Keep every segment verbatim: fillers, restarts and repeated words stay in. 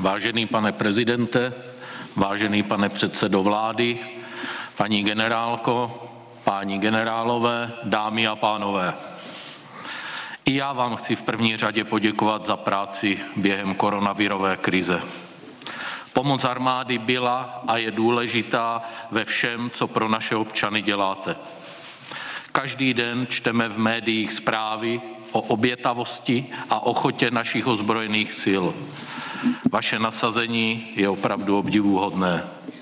Vážený pane prezidente, vážený pane předsedo vlády, paní generálko, páni generálové, dámy a pánové. I já vám chci v první řadě poděkovat za práci během koronavirové krize. Pomoc armády byla a je důležitá ve všem, co pro naše občany děláte. Každý den čteme v médiích zprávy o obětavosti a ochotě našich ozbrojených sil. Vaše nasazení je opravdu obdivuhodné.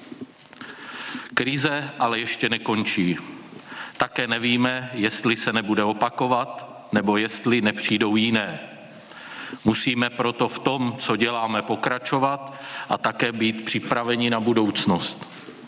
Krize ale ještě nekončí. Také nevíme, jestli se nebude opakovat, nebo jestli nepřijdou jiné. Musíme proto v tom, co děláme, pokračovat a také být připraveni na budoucnost.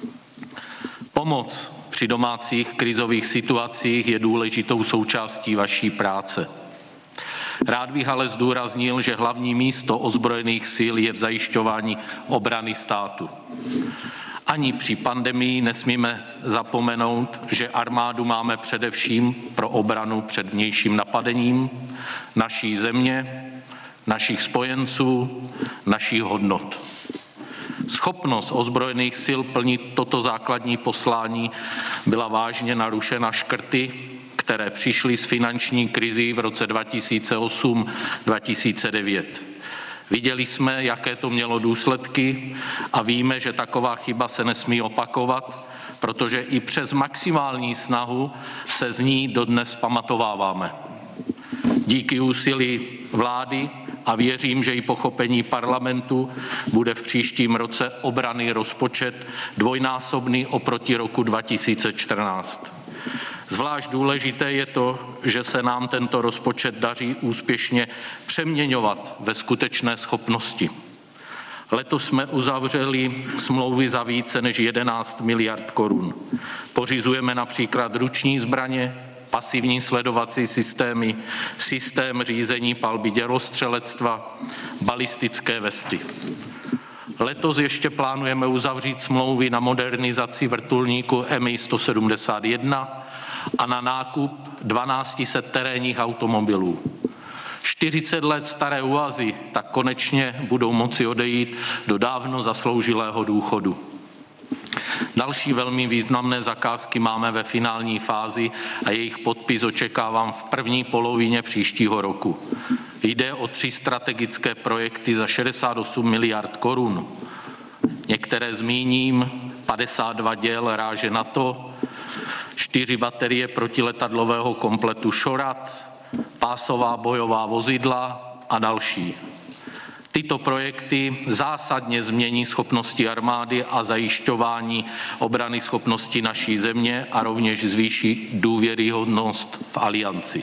Pomoc při domácích krizových situacích je důležitou součástí vaší práce. Rád bych ale zdůraznil, že hlavní místo ozbrojených sil je v zajišťování obrany státu. Ani při pandemii nesmíme zapomenout, že armádu máme především pro obranu před vnějším napadením naší země, našich spojenců, našich hodnot. Schopnost ozbrojených sil plnit toto základní poslání byla vážně narušena škrty, které přišly s finanční krizí v roce dva tisíce osm dva tisíce devět. Viděli jsme, jaké to mělo důsledky a víme, že taková chyba se nesmí opakovat, protože i přes maximální snahu se z ní dodnes pamatováváme. Díky úsilí vlády a věřím, že i pochopení parlamentu bude v příštím roce obranný rozpočet dvojnásobný oproti roku dva tisíce čtrnáct. Zvlášť důležité je to, že se nám tento rozpočet daří úspěšně přeměňovat ve skutečné schopnosti. Letos jsme uzavřeli smlouvy za více než jedenáct miliard korun. Pořizujeme například ruční zbraně, pasivní sledovací systémy, systém řízení palby dělostřelectva, balistické vesty. Letos ještě plánujeme uzavřít smlouvy na modernizaci vrtulníku M I sto sedmdesát jedna a na nákup dvanáct set terénních automobilů. čtyřicet let staré UAZy tak konečně budou moci odejít do dávno zasloužilého důchodu. Další velmi významné zakázky máme ve finální fázi a jejich podpis očekávám v první polovině příštího roku. Jde o tři strategické projekty za šedesát osm miliard korun. Některé zmíním: padesát dva děl ráže NATO, čtyři baterie protiletadlového kompletu Šorat, pásová bojová vozidla a další. Tyto projekty zásadně změní schopnosti armády a zajišťování obrany schopnosti naší země a rovněž zvýší důvěryhodnost v alianci.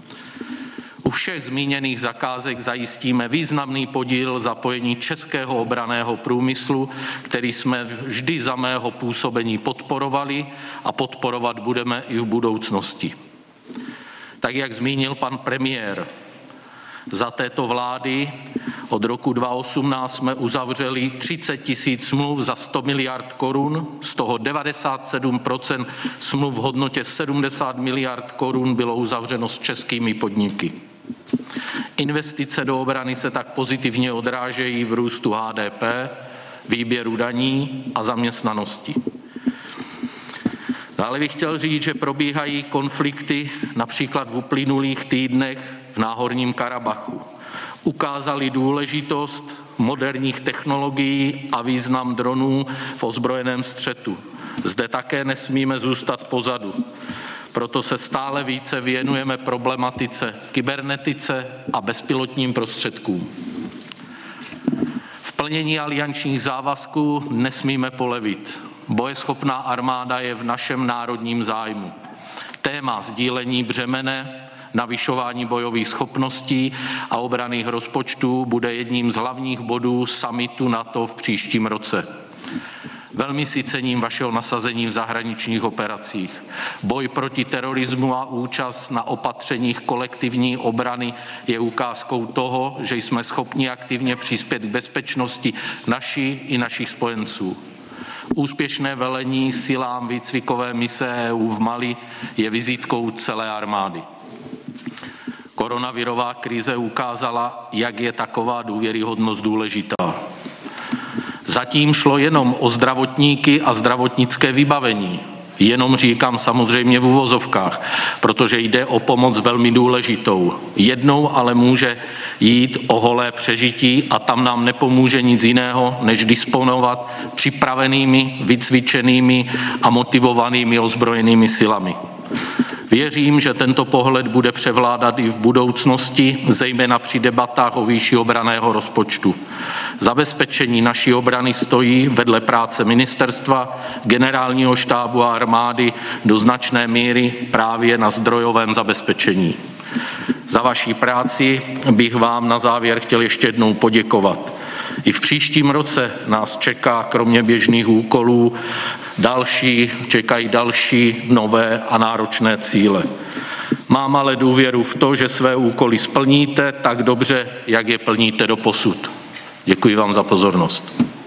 U všech zmíněných zakázek zajistíme významný podíl zapojení českého obranného průmyslu, který jsme vždy za mého působení podporovali a podporovat budeme i v budoucnosti. Tak, jak zmínil pan premiér, za této vlády od roku dva tisíce osmnáct jsme uzavřeli třicet tisíc smluv za sto miliard korun, z toho devadesát sedm procent smluv v hodnotě sedmdesát miliard korun bylo uzavřeno s českými podniky. Investice do obrany se tak pozitivně odrážejí v růstu H D P, výběru daní a zaměstnanosti. Dále bych chtěl říct, že probíhají konflikty například v uplynulých týdnech v Náhorním Karabachu. Ukázali důležitost moderních technologií a význam dronů v ozbrojeném střetu. Zde také nesmíme zůstat pozadu. Proto se stále více věnujeme problematice kybernetice a bezpilotním prostředkům. V plnění aliančních závazků nesmíme polevit. Bojeschopná armáda je v našem národním zájmu. Téma sdílení břemene, navyšování bojových schopností a obranných rozpočtů bude jedním z hlavních bodů summitu NATO v příštím roce. Velmi si cením vašeho nasazení v zahraničních operacích. Boj proti terorismu a účast na opatřeních kolektivní obrany je ukázkou toho, že jsme schopni aktivně přispět k bezpečnosti naší i našich spojenců. Úspěšné velení silám výcvikové mise E U v Mali je vizitkou celé armády. Koronavirová krize ukázala, jak je taková důvěryhodnost důležitá. Zatím šlo jenom o zdravotníky a zdravotnické vybavení. Jenom říkám samozřejmě v uvozovkách, protože jde o pomoc velmi důležitou. Jednou ale může jít o holé přežití a tam nám nepomůže nic jiného, než disponovat připravenými, vycvičenými a motivovanými ozbrojenými silami. Věřím, že tento pohled bude převládat i v budoucnosti, zejména při debatách o výši obranného rozpočtu. Zabezpečení naší obrany stojí vedle práce ministerstva, generálního štábu a armády do značné míry právě na zdrojovém zabezpečení. Za vaší práci bych vám na závěr chtěl ještě jednou poděkovat. I v příštím roce nás čeká kromě běžných úkolů další, čekají další nové a náročné cíle. Mám ale důvěru v to, že své úkoly splníte tak dobře, jak je plníte doposud. Děkuji vám za pozornost.